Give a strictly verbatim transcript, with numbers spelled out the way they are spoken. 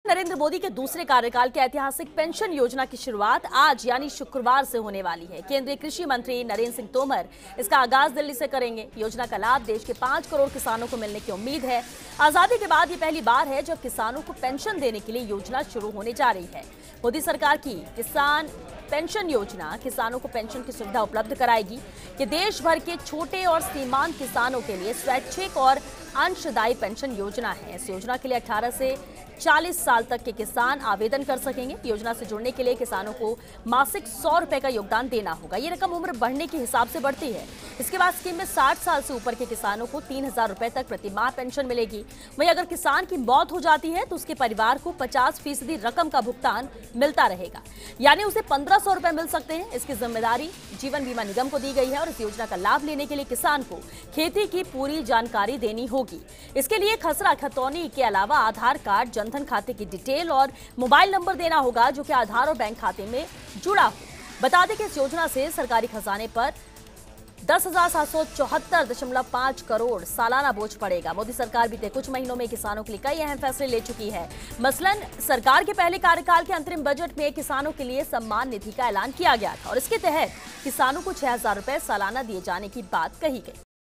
नरेंद्र मोदी के दूसरे कार्यकाल के ऐतिहासिक पेंशन योजना की शुरुआत आज यानी शुक्रवार से होने वाली है। केंद्रीय कृषि मंत्री नरेंद्र सिंह तोमर इसका आगाज दिल्ली से करेंगे। योजना का लाभ देश के पांच करोड़ किसानों को मिलने की उम्मीद है। आजादी के बाद ये पहली बार है जब किसानों को पेंशन देने के लिए योजना शुरू होने जा रही है। मोदी सरकार की किसान पेंशन योजना किसानों को पेंशन की सुविधा उपलब्ध कराएगी कि देश भर के छोटे और सीमांत किसानों के लिए स्वैच्छिक और अंशदायी पेंशन योजना है। इस योजना के लिए अठारह से चालीस साल तक के किसान आवेदन कर सकेंगे। योजना से जुड़ने के लिए किसानों को मासिक सौ रुपए का योगदान देना होगा। ये रकम उम्र बढ़ने के हिसाब से बढ़ती है। इसके बाद स्कीम में साठ साल से ऊपर के किसानों को तीन हजार रुपए तक प्रति माह पेंशन मिलेगी। वहीं अगर किसान की मौत हो जाती है तो उसके परिवार को पचास फीसदी रकम का भुगतान मिलता रहेगा, यानी उसे पंद्रह सौ रुपए मिल सकते हैं। इसकी जिम्मेदारी जीवन बीमा निगम को दी गई है और इस योजना का लाभ लेने के लिए किसान को खेती की पूरी जानकारी देनी होगी। इसके लिए खसरा खतौनी के अलावा आधार कार्ड, जनधन खाते की डिटेल और मोबाइल नंबर देना होगा जो कि आधार और बैंक खाते में जुड़ा हो। बता दें कि इस योजना से सरकारी खजाने पर दस हजार सात सौ चौहत्तर दशमलव पांच करोड़ सालाना बोझ पड़ेगा। मोदी सरकार बीते कुछ महीनों में किसानों के लिए कई अहम फैसले ले चुकी है। मसलन सरकार के पहले कार्यकाल के अंतरिम बजट में किसानों के लिए सम्मान निधि का ऐलान किया गया था और इसके तहत किसानों को छह हजार रुपए सालाना दिए जाने की बात कही गई।